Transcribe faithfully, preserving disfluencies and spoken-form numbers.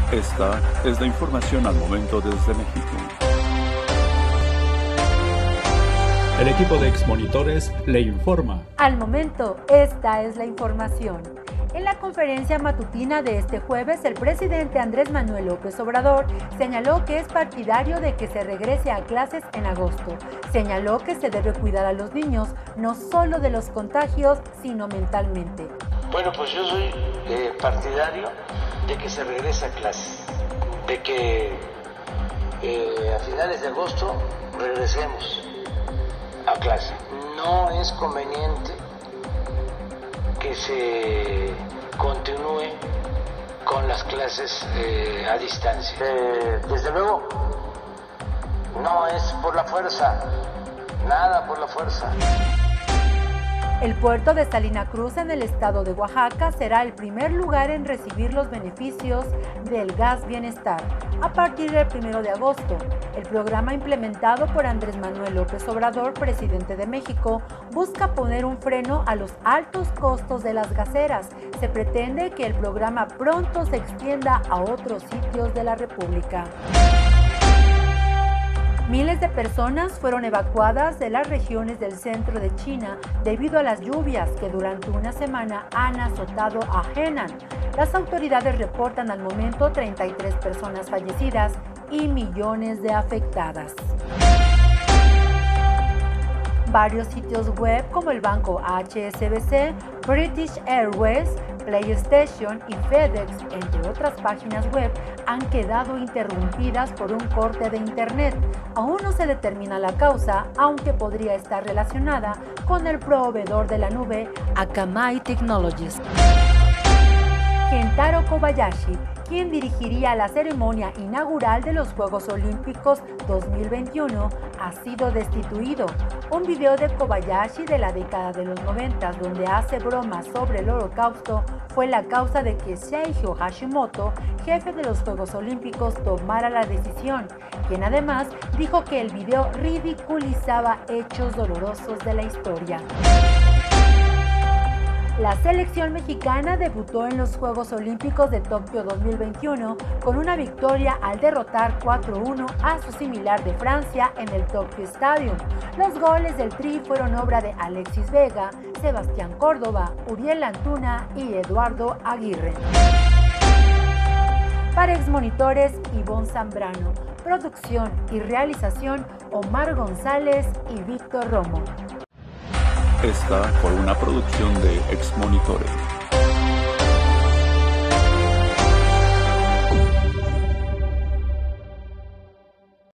Esta es la información al momento desde México. El equipo de exmonitores le informa. Al momento, esta es la información. En la conferencia matutina de este jueves, el presidente Andrés Manuel López Obrador señaló que es partidario de que se regrese a clases en agosto. Señaló que se debe cuidar a los niños, no solo de los contagios, sino mentalmente. Bueno, pues yo soy eh, partidario de que se regrese a clases, de que eh, a finales de agosto regresemos a clase. No es conveniente que se continúe con las clases eh, a distancia. Eh, desde luego, no es por la fuerza, nada por la fuerza. El puerto de Salina Cruz en el estado de Oaxaca será el primer lugar en recibir los beneficios del Gas Bienestar a partir del primero de agosto. El programa implementado por Andrés Manuel López Obrador, presidente de México, busca poner un freno a los altos costos de las gaseras. Se pretende que el programa pronto se extienda a otros sitios de la República. Miles de personas fueron evacuadas de las regiones del centro de China debido a las lluvias que durante una semana han azotado a Henan. Las autoridades reportan al momento treinta y tres personas fallecidas y millones de afectadas. Varios sitios web como el banco H S B C, British Airways, PlayStation y FedEx, entre otras páginas web, han quedado interrumpidas por un corte de internet. Aún no se determina la causa, aunque podría estar relacionada con el proveedor de la nube Akamai Technologies. Kentaro Kobayashi, quien dirigiría la ceremonia inaugural de los Juegos Olímpicos dos mil veintiuno, ha sido destituido. Un video de Kobayashi de la década de los noventa, donde hace bromas sobre el holocausto, fue la causa de que Seiji Hashimoto, jefe de los Juegos Olímpicos, tomara la decisión, quien además dijo que el video ridiculizaba hechos dolorosos de la historia. La selección mexicana debutó en los Juegos Olímpicos de Tokio dos mil veintiuno con una victoria al derrotar cuatro uno a su similar de Francia en el Tokyo Stadium. Los goles del Tri fueron obra de Alexis Vega, Sebastián Córdoba, Uriel Antuna y Eduardo Aguirre. Para Exmonitores, Ivonne Zambrano. Producción y realización, Omar González y Víctor Romo. Esta fue una producción de exmonitores.